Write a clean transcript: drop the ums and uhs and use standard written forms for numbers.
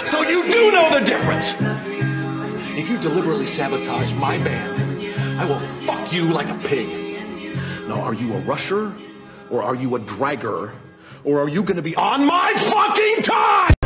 So you do know the difference. If you deliberately sabotage my band, I will fuck you like a pig. Now, are you a rusher, or are you a dragger, or are you gonna be on my fucking time?